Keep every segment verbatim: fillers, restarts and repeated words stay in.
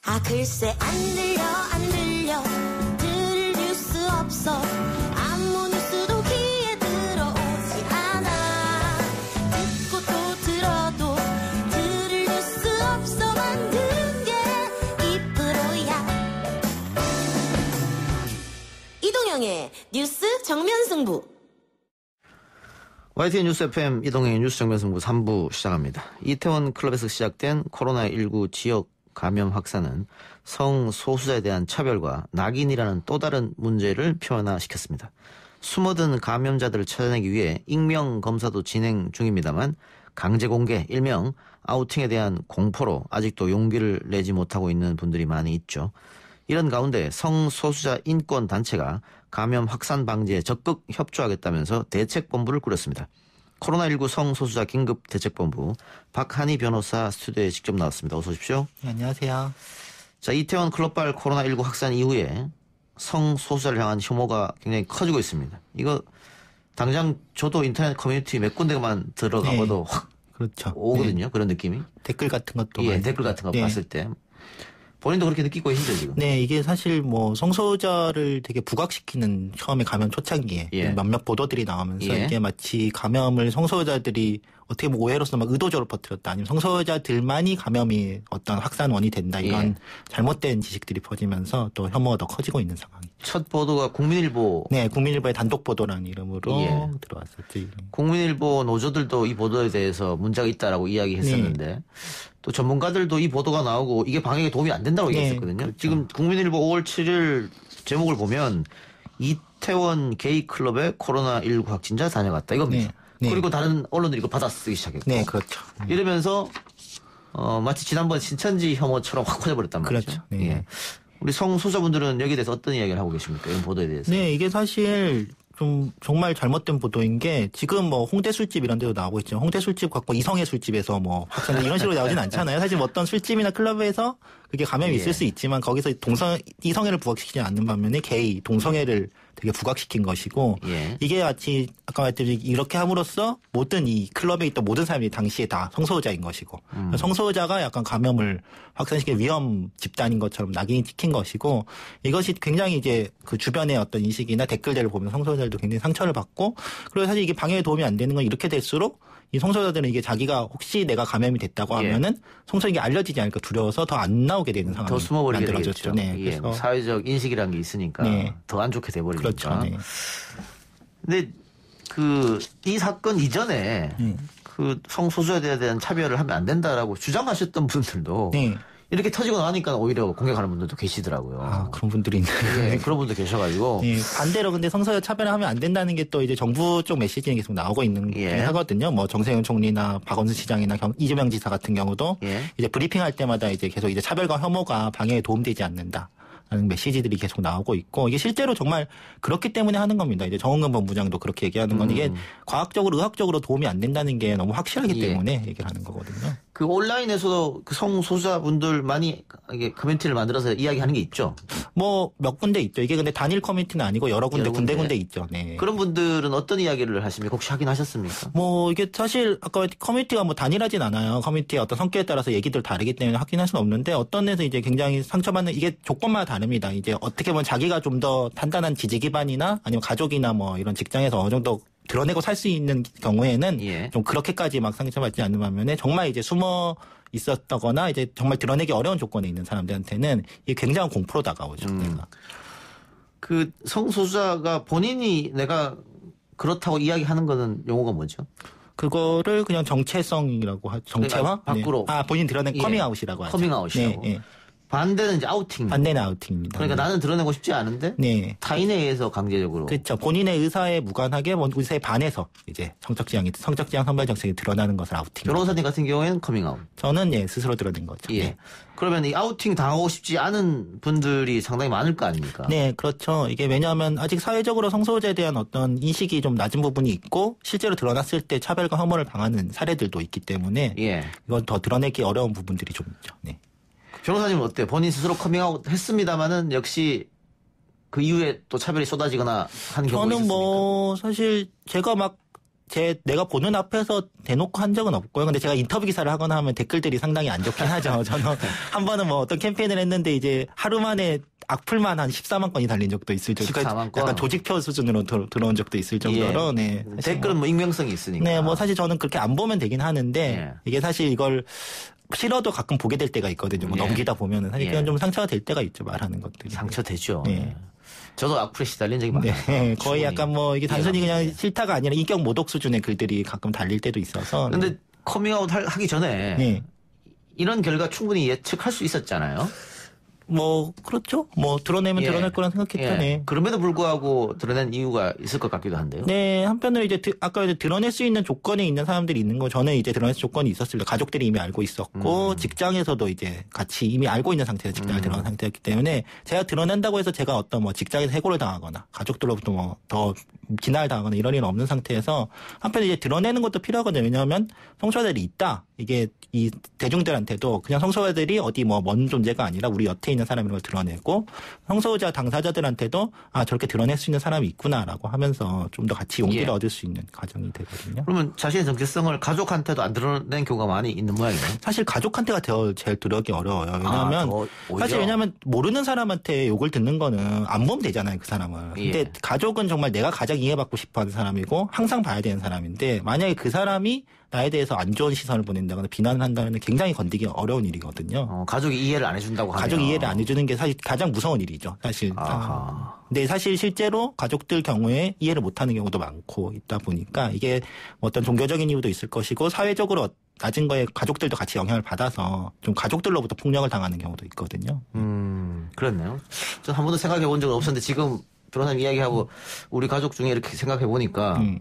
아 글쎄 안 들려 안 들려 들을 뉴스 없어 아무 뉴스도 귀에 들어오지 않아 듣고 또 들어도 들을 뉴스 없어만 들은 게 이 프로야. 이동영의 뉴스 정면승부. 와이티엔 뉴스 에프엠 이동영의 뉴스 정면승부 삼 부 시작합니다. 이태원 클럽에서 시작된 코로나십구 지역 감염 확산은 성소수자에 대한 차별과 낙인이라는 또 다른 문제를 표현화시켰습니다. 숨어든 감염자들을 찾아내기 위해 익명 검사도 진행 중입니다만 강제 공개, 일명 아우팅에 대한 공포로 아직도 용기를 내지 못하고 있는 분들이 많이 있죠. 이런 가운데 성소수자 인권단체가 감염 확산 방지에 적극 협조하겠다면서 대책본부를 꾸렸습니다. 코로나십구 성소수자 긴급대책본부 박한희 변호사 스튜디오에 직접 나왔습니다. 어서 오십시오. 네, 안녕하세요. 자, 이태원 클럽발 코로나십구 확산 이후에 성소수자를 향한 혐오가 굉장히 커지고 있습니다. 이거 당장 저도 인터넷 커뮤니티 몇 군데만 들어가봐도 네. 확 그렇죠. 오거든요. 네. 그런 느낌이. 댓글 같은 것도. 예, 많이. 댓글 같은 거 네. 봤을 때. 본인도 그렇게 느끼고 계시죠, 지금? 네, 이게 사실 뭐 성소수자를 되게 부각시키는 처음에 감염 초창기에 예. 몇몇 보도들이 나오면서 예. 이게 마치 감염을 성소수자들이 어떻게 보면 오해로서 막 의도적으로 퍼뜨렸다 아니면 성소수자들만이 감염이 어떤 확산원이 된다 이런 예. 잘못된 지식들이 퍼지면서 또 혐오가 더 커지고 있는 상황이죠. 첫 보도가 국민일보. 네, 국민일보의 단독 보도라는 이름으로 예. 들어왔었죠. 국민일보 노조들도 이 보도에 대해서 문제가 있다라고 이야기했었는데 네. 또 전문가들도 이 보도가 나오고 이게 방역에 도움이 안 된다고 네, 얘기했었거든요. 그렇죠. 지금 국민일보 오월 칠일 제목을 보면 이태원 게이클럽에 코로나십구 확진자 다녀갔다 이겁니다. 네. 네. 그리고 다른 언론들이 이거 받아쓰기 시작했고. 네, 그렇죠. 이러면서 어, 마치 지난번 신천지 혐오처럼 확 커져버렸단 말이죠. 그렇죠. 네. 예. 우리 성소수자분들은 여기에 대해서 어떤 이야기를 하고 계십니까? 이런 보도에 대해서. 네, 이게 사실 좀 정말 잘못된 보도인 게 지금 뭐 홍대 술집 이런 데도 나오고 있죠. 홍대 술집 갖고 이성의 술집에서 뭐 확산 이런 식으로 나오진 않잖아요. 사실 뭐 어떤 술집이나 클럽에서 그게 감염이 예. 있을 수 있지만 거기서 동성 이성애를 부각시키지 않는 반면에 게이 동성애를 되게 부각시킨 것이고 예. 이게 마치 아까 말했듯이 이렇게 함으로써 모든 이 클럽에 있던 모든 사람이 당시에 다 성소수자인 것이고 음. 성소수자가 약간 감염을 확산시킬 위험 집단인 것처럼 낙인이 찍힌 것이고 이것이 굉장히 이제 그 주변의 어떤 인식이나 댓글들을 보면 성소수자들도 굉장히 상처를 받고 그리고 사실 이게 방역에 도움이 안 되는 건 이렇게 될수록 이 성소수자들은 이게 자기가 혹시 내가 감염이 됐다고 하면은 예. 성소수자에게 알려지지 않을까 두려워서 더 안 나오게 되는 상황이 더 숨어버리게 만들어졌죠. 되겠죠. 네, 예. 그래서 사회적 인식이라는 게 있으니까 네. 더 안 좋게 돼버리니까. 그렇죠. 네. 근데 그 이 사건 이전에 네. 그 성소수자에 대한 차별을 하면 안 된다라고 주장하셨던 분들도 네. 이렇게 터지고 나니까 오히려 공격하는 분들도 계시더라고요. 아, 그런 분들이 있나요? 네, 그런 분도 계셔가지고. 네, 반대로 근데 성소수자 차별을 하면 안 된다는 게 또 이제 정부 쪽 메시지는 계속 나오고 있는 예. 하거든요. 뭐 정세균 총리나 박원순 시장이나 경, 이재명 지사 같은 경우도 예. 이제 브리핑 할 때마다 이제 계속 이제 차별과 혐오가 방역에 도움되지 않는다. 라는 메시지들이 계속 나오고 있고 이게 실제로 정말 그렇기 때문에 하는 겁니다. 이제 정은근 본부장도 그렇게 얘기하는 건 음. 이게 과학적으로 의학적으로 도움이 안 된다는 게 너무 확실하기 예. 때문에 얘기를 하는 거거든요. 그 온라인에서도 그 성소수자분들 많이 이게 커뮤니티를 만들어서 이야기하는 게 있죠. 뭐 몇 군데 있죠. 이게 근데 단일 커뮤니티는 아니고 여러 군데 여러 군데 군데 있죠. 네. 그런 분들은 어떤 이야기를 하십니까? 혹시 확인하셨습니까? 뭐 이게 사실 아까 커뮤니티가 뭐 단일하진 않아요. 커뮤니티의 어떤 성격에 따라서 얘기들 다르기 때문에 확인할 수는 없는데 어떤 데서 이제 굉장히 상처받는 이게 조건마다 다릅니다. 이제 어떻게 보면 자기가 좀 더 단단한 지지 기반이나 아니면 가족이나 뭐 이런 직장에서 어느 정도 드러내고 살 수 있는 경우에는 예. 좀 그렇게까지 막 상처받지 않는 반면에 정말 이제 숨어 있었다거나 이제 정말 드러내기 어려운 조건에 있는 사람들한테는 이게 굉장한 공포로 다가오죠. 음. 내가. 그 성소수자가 본인이 내가 그렇다고 이야기하는 거는 용어가 뭐죠? 그거를 그냥 정체성이라고 하죠. 정체화? 네, 밖으로. 네. 아, 본인 드러낸 예. 커밍아웃이라고 하죠. 커밍아웃이라고. 네, 네. 반대는 이제 아우팅. 반대는 아우팅입니다. 그러니까 네. 나는 드러내고 싶지 않은데 네. 타인에 의해서 강제적으로. 그렇죠. 본인의 의사에 무관하게 의사에 반해서 이제 성적 지향이 성적 지향 선발 정책이 드러나는 것을 아우팅. 변호사님 같은 경우에는 커밍아웃. 저는 예 스스로 드러낸 거죠. 예. 네. 그러면 이 아우팅 당하고 싶지 않은 분들이 상당히 많을 거 아닙니까? 네, 그렇죠. 이게 왜냐하면 아직 사회적으로 성소수자에 대한 어떤 인식이 좀 낮은 부분이 있고 실제로 드러났을 때 차별과 혐오를 당하는 사례들도 있기 때문에 예. 이건 더 드러내기 어려운 부분들이 좀 있죠. 네. 변호사님은 어때요? 본인 스스로 커밍아웃 했습니다마는 역시 그 이후에 또 차별이 쏟아지거나 하는 경우가 있었습니까? 저는 뭐 사실 제가 막 제 내가 보는 앞에서 대놓고 한 적은 없고요. 근데 제가 인터뷰 기사를 하거나 하면 댓글들이 상당히 안 좋긴 하죠. 저는 한 번은 뭐 어떤 캠페인을 했는데 이제 하루 만에 악플만 한 십사만 건이 달린 적도 있을 정도로 십사만 건? 약간 조직표 수준으로 들, 들어온 적도 있을 정도로 예. 네. 댓글은 뭐 익명성이 있으니까. 네, 뭐 사실 저는 그렇게 안 보면 되긴 하는데 예. 이게 사실 이걸 싫어도 가끔 보게 될 때가 있거든요. 뭐 예. 넘기다 보면은 사실 예. 그냥 좀 상처가 될 때가 있죠. 말하는 것들이. 상처되죠. 네. 저도 악플에 시달린 적이 많아요. 네, 거의 약간 뭐 이게 단순히 그냥 이해가 싫다가 아니라 인격 모독 수준의 글들이 가끔 달릴 때도 있어서. 근데 네. 커밍아웃 할- 하기 전에 네. 이런 결과 충분히 예측할 수 있었잖아요. 뭐 그렇죠. 뭐 드러내면 예. 드러날 거란 생각했죠. 예. 네. 그럼에도 불구하고 드러낸 이유가 있을 것 같기도 한데요. 네, 한편으로 이제 드- 아까 이제 드러낼 수 있는 조건이 있는 사람들이 있는 거 저는 이제 드러낼 수 조건이 있었습니다. 가족들이 이미 알고 있었고 음. 직장에서도 이제 같이 이미 알고 있는 상태에서 직장을 음. 드러난 상태였기 때문에 제가 드러낸다고 해서 제가 어떤 뭐 직장에서 해고를 당하거나 가족들로부터 뭐 더 비난을 당하거나 이런 일은 없는 상태에서 한편에 이제 드러내는 것도 필요하거든요. 왜냐하면 성소자들이 있다. 이게 이 대중들한테도 그냥 성소자들이 어디 뭐 먼 존재가 아니라 우리 옆에 있는 사람인 걸 드러내고 성소자 당사자들한테도 아 저렇게 드러낼 수 있는 사람이 있구나라고 하면서 좀 더 같이 용기를 예. 얻을 수 있는 과정이 되거든요. 그러면 자신의 정체성을 가족한테도 안 드러낸 경우가 많이 있는 모양이에요. 사실 가족한테가 더 제일 드러기 어려워요. 왜냐하면 아, 더 오히려? 사실 왜냐하면 모르는 사람한테 욕을 듣는 거는 안 보면 되잖아요, 그 사람을. 예. 근데 가족은 정말 내가 가장 이해받고 싶어하는 사람이고 항상 봐야 되는 사람인데 만약에 그 사람이 나에 대해서 안 좋은 시선을 보낸다거나 비난을 한다면 굉장히 건드기 어려운 일이거든요. 어, 가족이 이해를 안 해준다고 하면. 가족이 이해를 안 해주는 게 사실 가장 무서운 일이죠, 사실. 아하. 근데 사실 실제로 가족들 경우에 이해를 못하는 경우도 많고 있다 보니까 이게 어떤 종교적인 이유도 있을 것이고 사회적으로 낮은 거에 가족들도 같이 영향을 받아서 좀 가족들로부터 폭력을 당하는 경우도 있거든요. 음, 그렇네요. 전 한 번도 생각해 본 적은 없었는데 지금 변호사님 이야기하고 우리 가족 중에 이렇게 생각해 보니까 음.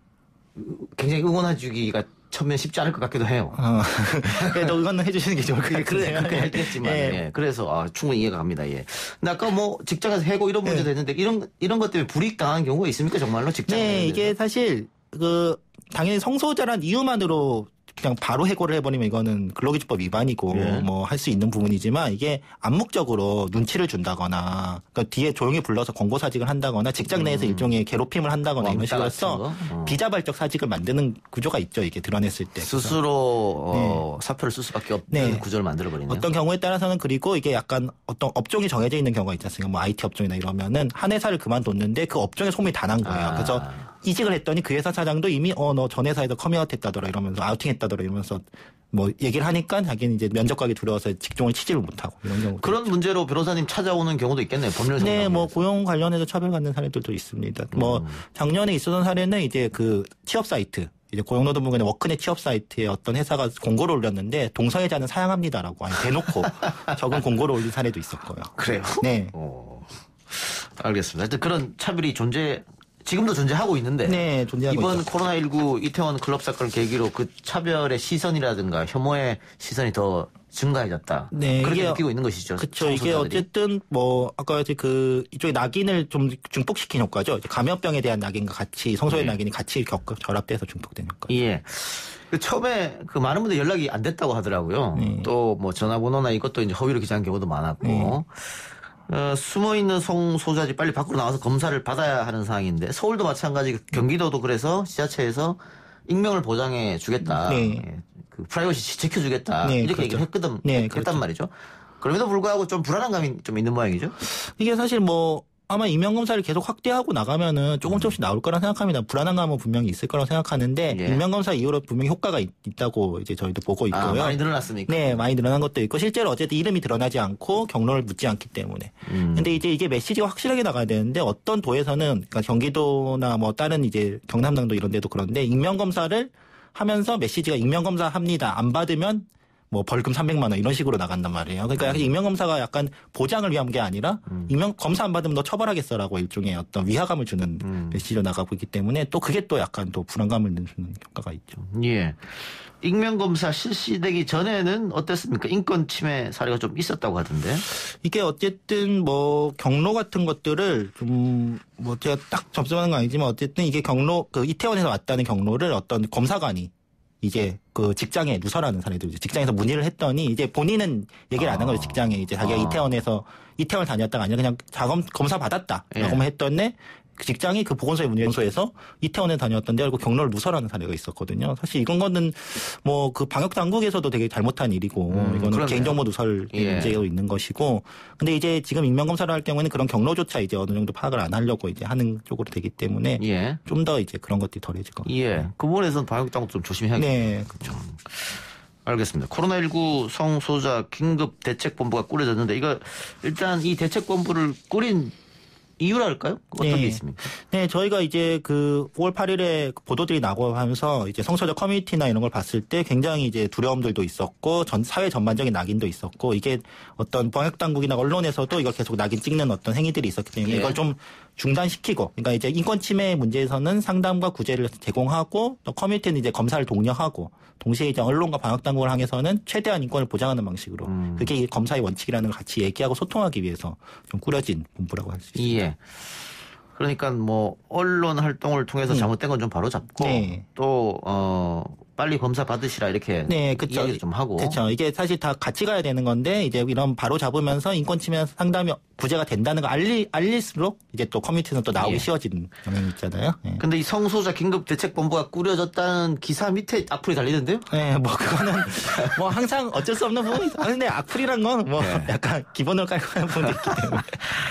굉장히 응원해주기가 처음엔 쉽지 않을 것 같기도 해요. 어. 그래도 이거는 해주시는 게 좋을 것 같아요. 그래, 그렇게 했겠지만, 예. 예. 그래서, 아, 충분히 이해가 갑니다, 예. 근데 아까 뭐, 직장에서 해고 이런 문제도 예. 했는데, 이런, 이런 것 때문에 불이익 당한 경우가 있습니까, 정말로? 직장에. 네, 이게 사실 그 당연히 성소자란 이유만으로 그냥 바로 해고를 해버리면 이거는 근로기준법 위반이고 예. 뭐 할 수 있는 부분이지만 이게 암묵적으로 눈치를 준다거나 그러니까 뒤에 조용히 불러서 권고 사직을 한다거나 직장 내에서 음. 일종의 괴롭힘을 한다거나 이런 왕따 식으로 같은 해서 거? 어. 비자발적 사직을 만드는 구조가 있죠. 이게 드러냈을 때. 그래서 스스로, 어, 사표를 쓸 수밖에 없는 네. 구조를 만들어버리네요. 어떤 경우에 따라서는 그리고 이게 약간 어떤 업종이 정해져 있는 경우가 있지 않습니까? 뭐 아이티 업종이나 이러면은 한 회사를 그만뒀는데 그 업종에 소문이 다 난 거예요. 아. 그래서 이직을 했더니 그 회사 사장도 이미 어 너 전 회사에서 커밍아웃 했다더라 이러면서 아우팅 했다더라 이러면서 뭐 얘기를 하니까 자기는 이제 면접 가기 두려워서 직종을 취직을 못하고 이런 경우. 그런 문제로 변호사님 찾아오는 경우도 있겠네요, 법률 상담. 네, 뭐 고용 관련해서 처벌받는 사례들도 있습니다. 음. 뭐 작년에 있었던 사례는 이제 그 취업 사이트 이제 고용노동부의 워크넷 취업 사이트에 어떤 회사가 공고를 올렸는데 동성애자는 사양합니다라고 아니 대놓고 적은 공고를 올린 사례도 있었고요. 그래요? 네. 어, 알겠습니다. 하여튼 그런 차별이 존재, 지금도 존재하고 있는데. 네, 존재하고 이번 있죠. 코로나십구 이태원 클럽 사건을 계기로 그 차별의 시선이라든가 혐오의 시선이 더 증가해졌다. 네, 그렇게 이게- 느끼고 있는 것이죠. 그렇죠. 이게 청소자들이. 어쨌든 뭐 아까 이제 그 이쪽에 낙인을 좀 증폭시킨 효과죠. 이제 감염병에 대한 낙인과 같이 성소의 네. 낙인이 같이 겪 결합돼서 증폭된 효과. 예. 그 처음에 그 많은 분들 연락이 안 됐다고 하더라고요. 네. 또 뭐 전화번호나 이것도 이제 허위로 기재한 경우도 많았고. 네. 어, 숨어 있는 성소자들이 빨리 밖으로 나와서 검사를 받아야 하는 상황인데 서울도 마찬가지, 경기도도 그래서 지자체에서 익명을 보장해 주겠다. 네. 예, 그 프라이버시 지켜주겠다. 네, 이렇게 그렇죠. 얘기를 했거든. 네, 했단 그렇죠. 말이죠. 그럼에도 불구하고 좀 불안한 감이 좀 있는 모양이죠. 이게 사실 뭐 아마 임명검사를 계속 확대하고 나가면은 조금 조금씩 나올 거라 생각합니다. 불안한 감은 분명히 있을 거라고 생각하는데 예. 임명검사 이후로 분명히 효과가 있, 있다고 이제 저희도 보고 있고요. 아, 많이 늘어났습니까? 네, 많이 늘어난 것도 있고 실제로 어쨌든 이름이 드러나지 않고 경로를 묻지 않기 때문에. 음. 근데 이제 이게 메시지가 확실하게 나가야 되는데 어떤 도에서는 그러니까 경기도나 뭐 다른 이제 경남당도 이런 데도 그런데 익명검사를 하면서 메시지가 익명검사 합니다. 안 받으면 뭐 벌금 삼백만 원 이런 식으로 나간단 말이에요. 그러니까 약간 익명검사가 약간 보장을 위한 게 아니라 익명 검사 안 받으면 너 처벌하겠어라고 일종의 어떤 위화감을 주는 음. 메시지로 나가고 있기 때문에 또 그게 또 약간 또 불안감을 주는 효과가 있죠. 예. 익명검사 실시되기 전에는 어땠습니까? 인권 침해 사례가 좀 있었다고 하던데. 이게 어쨌든 뭐 경로 같은 것들을 좀 뭐 제가 딱 접수하는 건 아니지만 어쨌든 이게 경로 그 이태원에서 왔다는 경로를 어떤 검사관이 이제 그 직장에 누설하는 사례들, 직장에서 문의를 했더니 이제 본인은 얘기를 안 한 거죠. 직장에 이제 자기가 아. 이태원에서 이태원 다녔다가 아니라 그냥 자검 검사 받았다라고만 예. 했더니 그 직장이 그 보건소에 문의해서 이태원에 다녔던데 알고 경로를 누설하는 사례가 있었거든요. 사실 이건 거는 뭐 그 방역 당국에서도 되게 잘못한 일이고 음, 이거는 그러네요. 개인정보 누설 예. 문제가 있는 것이고, 근데 이제 지금 익명 검사를 할 경우에는 그런 경로조차 이제 어느 정도 파악을 안 하려고 이제 하는 쪽으로 되기 때문에 예. 좀 더 이제 그런 것들이 덜해질 것 같아요. 예. 그 부분에서는 방역당국 좀 조심해야겠네요. 네, 그렇죠. 알겠습니다. 코로나십구 성소수자 긴급 대책본부가 꾸려졌는데 이거 일단 이 대책본부를 꾸린 이유랄까요? 어떤 네. 게 있습니까? 네, 저희가 이제 그 오월 팔일에 보도들이 나고 하면서 이제 성소수자 커뮤니티나 이런 걸 봤을 때 굉장히 이제 두려움들도 있었고 전 사회 전반적인 낙인도 있었고, 이게 어떤 방역 당국이나 언론에서도 이걸 계속 낙인 찍는 어떤 행위들이 있었기 때문에 예. 이걸 좀 중단시키고, 그러니까 이제 인권 침해 문제에서는 상담과 구제를 제공하고 또 커뮤니티는 이제 검사를 독려하고, 동시에 이제 언론과 방역 당국을 향해서는 최대한 인권을 보장하는 방식으로 음. 그게 이 검사의 원칙이라는 걸 같이 얘기하고 소통하기 위해서 좀 꾸려진 본부라고 할 수 있습니다. 예. 그러니까 뭐 언론 활동을 통해서 잘못된 건 좀 바로 잡고 네. 또 어 빨리 검사 받으시라 이렇게 네, 그쵸. 이야기를 좀 하고. 그렇죠. 이게 사실 다 같이 가야 되는 건데 이제 이런 바로 잡으면서 인권 침해 상담이 구제가 된다는 거 알리 알릴수록 이제 또 커뮤니티는 또 나오기 예. 쉬워지는 경향이 있잖아요. 예. 근데 이 성소수자 긴급 대책본부가 꾸려졌다는 기사 밑에 악플이 달리던데요? 네, 뭐 그거는 뭐 항상 어쩔 수 없는 부분이 있어. 아, 근데 악플이란 건 뭐 네. 약간 기본으로 깔고 가는 부분도 있기 때문에.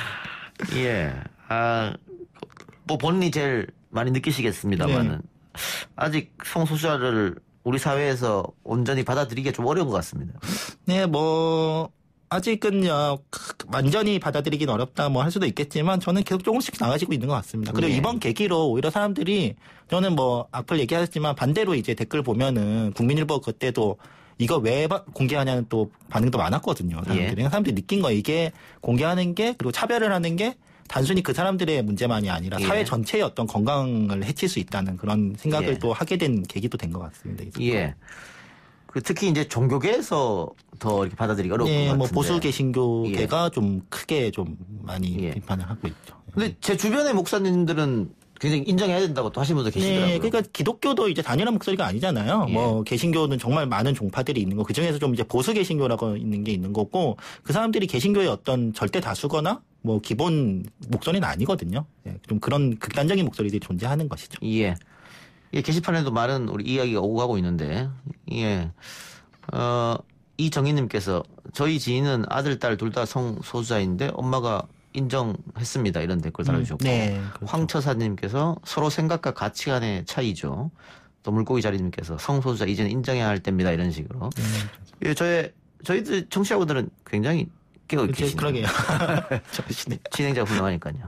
예. 아, 뭐 본인이 제일 많이 느끼시겠습니다만은 네. 아직 성소수자를 우리 사회에서 온전히 받아들이기가 좀 어려운 것 같습니다. 네, 뭐 아직은요 완전히 받아들이긴 어렵다 뭐 할 수도 있겠지만 저는 계속 조금씩 나아지고 있는 것 같습니다. 그리고 네. 이번 계기로 오히려 사람들이, 저는 뭐 악플 얘기하셨지만 반대로 이제 댓글 보면은 국민일보 그때도 이거 왜 바- 공개하냐는 또 반응도 많았거든요. 사람들이. 예. 사람들이 느낀 거예요. 이게 공개하는 게, 그리고 차별을 하는 게 단순히 그 사람들의 문제만이 아니라 예. 사회 전체의 어떤 건강을 해칠 수 있다는 그런 생각을 예. 또 하게 된 계기도 된 것 같습니다. 이제. 예. 그 특히 이제 종교계에서 더 이렇게 받아들이기 어려운 것 네, 같은데. 뭐 보수 개신교계가 좀 크게 좀 많이 예. 비판을 하고 있죠. 근데 제 주변의 목사님들은 굉장히 인정해야 된다고 또 하시는 분들 계시더라고요. 네, 그러니까 기독교도 이제 단일한 목소리가 아니잖아요. 예. 뭐 개신교는 정말 많은 종파들이 있는 거, 그 중에서 좀 이제 보수 개신교라고 있는 게 있는 거고, 그 사람들이 개신교의 어떤 절대 다수거나 뭐 기본 목소리는 아니거든요. 예, 좀 그런 극단적인 목소리들이 존재하는 것이죠. 예. 예, 게시판에도 많은 우리 이야기가 오고 가고 있는데, 예. 어, 이정희님께서 저희 지인은 아들, 딸 둘 다 성소수자인데 엄마가 인정했습니다. 이런 댓글 달아주셨고. 네, 그렇죠. 황처사님께서 서로 생각과 가치관의 차이죠. 또 물고기 자리님께서 성소수자 이제는 인정해야 할 때입니다. 이런 식으로. 예, 저의, 저희들 청취자분들은 굉장히 깨어 그치, 계시네요. 그러게요. 정신이. 진행자가 훌륭하니까요.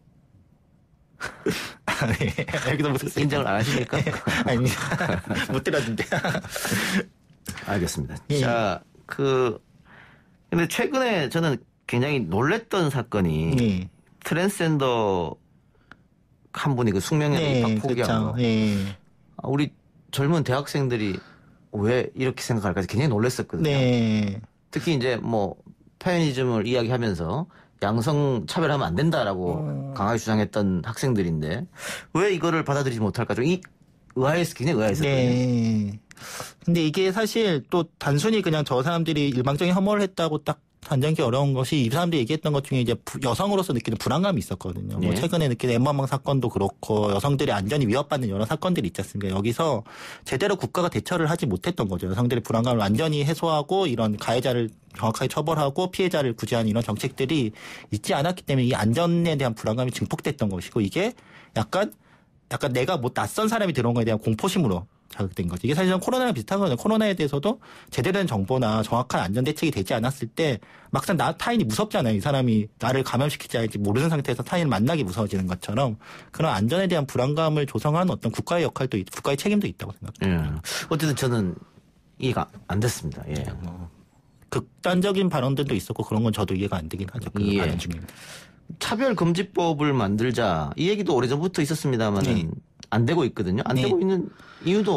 아, 네. 여기도 무슨 인정을 안 하십니까? 아니, 못 들었는데. 알겠습니다. 예. 자, 그, 근데 최근에 저는 굉장히 놀랬던 사건이 네. 트랜스젠더 한 분이 그 숙명의 네, 입학 포기한 거. 그렇죠. 예. 아, 우리 젊은 대학생들이 왜 이렇게 생각할까 굉장히 놀랐었거든요. 네. 특히 이제 뭐 페미니즘을 이야기하면서 양성 차별하면 안 된다라고 음. 강하게 주장했던 학생들인데 왜 이거를 받아들이지 못할까 좀 이 의아했 굉장히 의아했었거든요. 네. 근데 이게 사실 또 단순히 그냥 저 사람들이 일방적인 혐오를 했다고 딱 단정하기 어려운 것이, 이 사람들이 얘기했던 것 중에 이제 부- 여성으로서 느끼는 불안감이 있었거든요. 뭐 네. 최근에 느끼는 엠번방 사건도 그렇고 여성들의 안전이 위협받는 여러 사건들이 있지 않습니까? 여기서 제대로 국가가 대처를 하지 못했던 거죠. 여성들의 불안감을 완전히 해소하고 이런 가해자를 정확하게 처벌하고 피해자를 구제하는 이런 정책들이 있지 않았기 때문에 이 안전에 대한 불안감이 증폭됐던 것이고, 이게 약간 약간 내가 뭐 낯선 사람이 들어온 거에 대한 공포심으로 자극된 거죠. 이게 사실은 코로나랑 비슷한 거죠. 코로나에 대해서도 제대로 된 정보나 정확한 안전 대책이 되지 않았을 때 막상 나 타인이 무섭잖아요. 이 사람이 나를 감염시킬지 알지 모르는 상태에서 타인을 만나기 무서워지는 것처럼 그런 안전에 대한 불안감을 조성하는 어떤 국가의 역할도 있, 국가의 책임도 있다고 생각합니다. 예. 어쨌든 저는 이해가 안 됐습니다. 예. 뭐 극단적인 발언들도 있었고 그런 건 저도 이해가 안 되긴 하죠. 그 예. 발언 중입니다. 차별금지법을 만들자 이 얘기도 오래전부터 있었습니다만 네. 안 되고 있거든요. 안 네. 되고 있는 이유도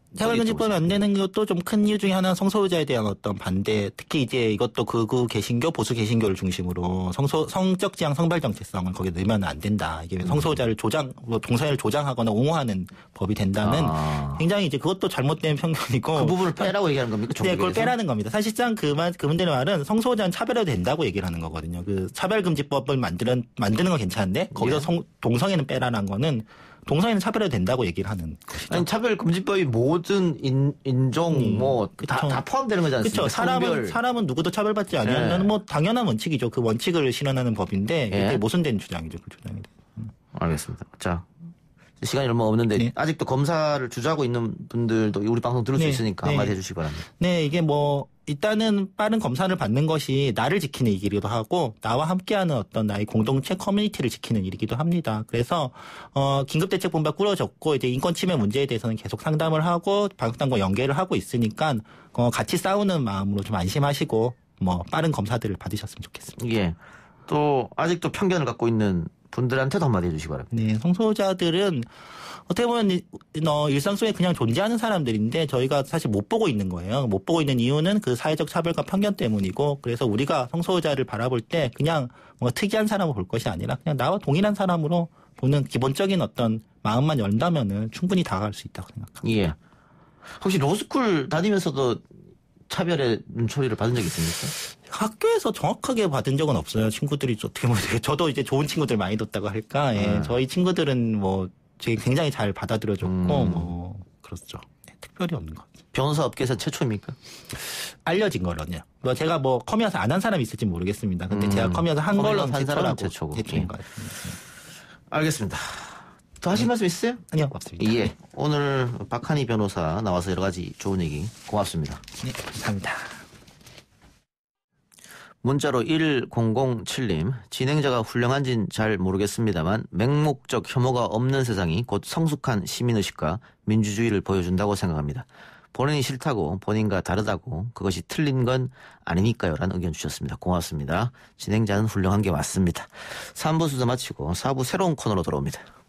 차별금지법이 안 되는 것도 좀 큰 이유 중에 하나는 성소유자에 대한 어떤 반대, 특히 이제 이것도 극우 개신교, 보수 개신교를 중심으로 성소, 성적 지향 성별 정체성을 거기에 넣으면 안 된다. 이게 성소유자를 조장, 뭐 동성애를 조장하거나 옹호하는 법이 된다는 아. 굉장히 이제 그것도 잘못된 편견이고. 그 부분을 빼라고 얘기하는 겁니까? 네, 그걸 종북에서? 빼라는 겁니다. 사실상 그 말, 그분들의 말은 성소유자는 차별해도 된다고 얘기를 하는 거거든요. 그 차별금지법을 만드는, 만드는 건 괜찮은데 거기서 네. 성, 동성애는 빼라는 거는 동성애는 차별해도 된다고 얘기를 하는 것이죠. 아니, 차별금지법이 모든 인, 인종, 음, 뭐, 다, 그쵸. 다 포함되는 거지 않습니까? 그렇죠. 사람은 성별. 사람은 누구도 차별받지 아니하는 네. 뭐 당연한 원칙이죠. 그 원칙을 실현하는 법인데 이게 예. 모순된 주장이죠. 그 주장이. 알겠습니다. 자, 시간이 얼마 없는데 네. 아직도 검사를 주저하고 있는 분들도 우리 방송 들을 수 네. 있으니까 네. 한마디 해주시기 바랍니다. 네, 이게 뭐 일단은 빠른 검사를 받는 것이 나를 지키는 일이기도 하고 나와 함께하는 어떤 나의 공동체 커뮤니티를 지키는 일이기도 합니다. 그래서 어 긴급대책본부가 꾸려졌고 이제 인권 침해 문제에 대해서는 계속 상담을 하고 방역당과 연계를 하고 있으니까 어 같이 싸우는 마음으로 좀 안심하시고 뭐 빠른 검사들을 받으셨으면 좋겠습니다. 예. 또 아직도 편견을 갖고 있는 분들한테도 한마디 해주시기 바랍니다. 네, 성소유자들은 어떻게 보면 이- 어, 일상 속에 그냥 존재하는 사람들인데 저희가 사실 못 보고 있는 거예요. 못 보고 있는 이유는 그 사회적 차별과 편견 때문이고 그래서 우리가 성소유자를 바라볼 때 그냥 뭔가 특이한 사람을 볼 것이 아니라 그냥 나와 동일한 사람으로 보는 기본적인 어떤 마음만 열다면은 충분히 다가갈 수 있다고 생각합니다. 예. 혹시 로스쿨 다니면서도 차별의 눈초리를 받은 적 있습니까? 학교에서 정확하게 받은 적은 없어요. 친구들이 어떻게 보면 되게 저도 이제 좋은 친구들 많이 뒀다고 할까. 예. 네. 저희 친구들은 뭐 되게 굉장히 잘 받아들여줬고 음. 뭐 그렇죠. 네, 특별히 없는 것 같아요. 변호사 업계에서 최초입니까? 알려진 거로는요. 뭐 제가 뭐 커미어서 안 한 사람이 있을지 모르겠습니다. 근데 음. 제가 커미어서 한 커미어서 걸로는 한 사람은 최초라고 최초고. 최초인 예. 것 같습니다. 알겠습니다. 더 하실 말씀 있으세요? 아니요, 없습니다. 예. 오늘 박한희 변호사 나와서 여러 가지 좋은 얘기 고맙습니다. 네, 감사합니다. 문자로 천칠 님, 진행자가 훌륭한진 잘 모르겠습니다만 맹목적 혐오가 없는 세상이 곧 성숙한 시민의식과 민주주의를 보여준다고 생각합니다. 본인이 싫다고 본인과 다르다고 그것이 틀린 건 아니니까요 라는 의견 주셨습니다. 고맙습니다. 진행자는 훌륭한 게 맞습니다. 삼 부 수사 마치고 사 부 새로운 코너로 돌아옵니다.